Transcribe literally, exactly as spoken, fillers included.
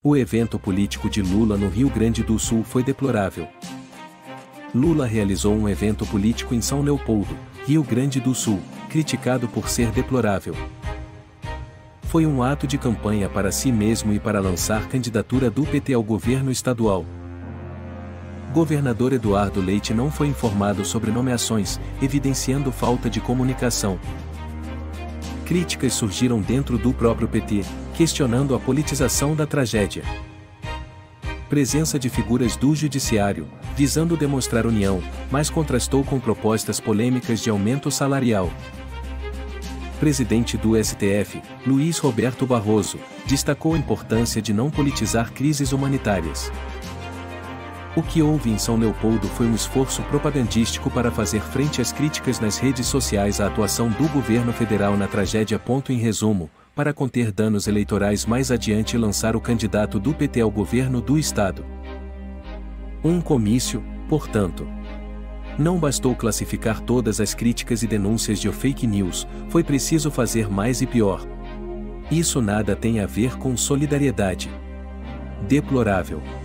O evento político de Lula no Rio Grande do Sul foi deplorável. Lula realizou um evento político em São Leopoldo, Rio Grande do Sul, criticado por ser deplorável. Foi um ato de campanha para si mesmo e para lançar candidatura do P T ao governo estadual. Governador Eduardo Leite não foi informado sobre nomeações, evidenciando falta de comunicação. Críticas surgiram dentro do próprio P T, questionando a politização da tragédia. Presença de figuras do judiciário, visando demonstrar união, mas contrastou com propostas polêmicas de aumento salarial. Presidente do S T F, Luiz Roberto Barroso, destacou a importância de não politizar crises humanitárias. O que houve em São Leopoldo foi um esforço propagandístico para fazer frente às críticas nas redes sociais à atuação do governo federal na tragédia. Em resumo, para conter danos eleitorais mais adiante e lançar o candidato do P T ao governo do estado. Um comício, portanto. Não bastou classificar todas as críticas e denúncias de fake news, foi preciso fazer mais e pior. Isso nada tem a ver com solidariedade. Deplorável.